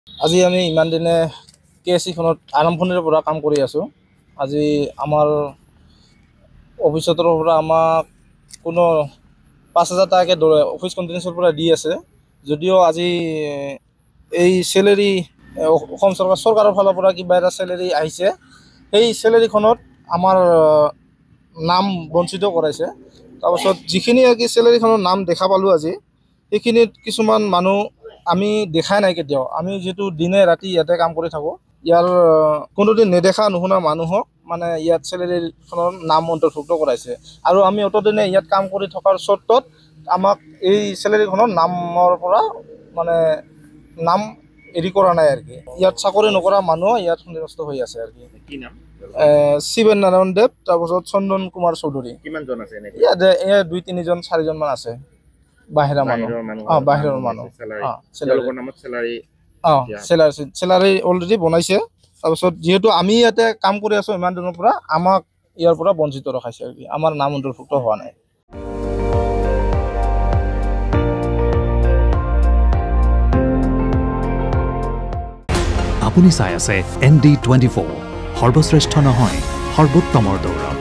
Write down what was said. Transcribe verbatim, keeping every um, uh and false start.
আজি আমি ইমান দিনে কে এছ চিখনত আৰম্ভণিৰ পৰা কাম কৰি আছোঁ। আজি আমাৰ অফিচৰ পৰা আমাক কোনো পাঁচ হাজাৰ টকাকৈ অফিচ কণ্টিনেন্সৰ পৰা দি আছে। যদিও আজি এই চেলেৰি অসম চৰকাৰ চৰকাৰৰ ফালৰ পৰা কিবা এটা চেলেৰি আহিছে, সেই চেলেৰিখনত আমাৰ নাম বঞ্চিত কৰাইছে। তাৰপাছত যিখিনি আৰু কি চেলেৰিখনৰ নাম দেখা পালোঁ আজি, সেইখিনিত কিছুমান মানুহ আমি দেখাই নাই কেতিয়াও। আমি যিটো দিনে ৰাতি ইয়াতে কাম কৰি থাকোঁ, ইয়াৰ কোনোদিন নেদেখা নুশুনা মানুহক মানে ইয়াত চেলেৰিখনৰ নাম অন্তৰ্ভুক্ত কৰাইছে। আৰু আমি অতদিনে ইয়াত কাম কৰি থকাৰ চৰ্তত আমাক এই চেলেৰিখনৰ নামৰ পৰা মানে নাম এৰি কৰা নাই আৰু কি। ইয়াত চাকৰি নকৰা মানুহ ইয়াত সন্নিৱিষ্ট হৈ আছে আৰু কি। কি নাম? শিৱেন নাৰায়ণ দেৱ, তাৰপাছত চন্দন কুমাৰ চৌধুৰী। কিমানজন আছে এনেকৈ? ইয়াত এয়া দুই তিনিজন চাৰিজনমান আছে বাহিৰা মানুহ। অঁ, বাহিৰৰ মানুহ। অঁ, তেওঁলোকৰ নামত চেলাৰী অঁ, চেলাৰী চেলাৰী অলৰেডি বনাইছে। তাৰপিছত যিহেতু আমি ইয়াতে কাম কৰি আছোঁ ইমান দিনৰ পৰা, আমাক ইয়াৰ পৰা বঞ্চিত ৰখাইছে আৰু কি। আমাৰ নাম অন্তৰ্ভুক্ত হোৱা নাই। আপুনি চাই আছে এন ডি টুৱেণ্টি ফ'ৰ, সৰ্বশ্ৰেষ্ঠ নহয় সৰ্বোত্তমৰ দৌৰ।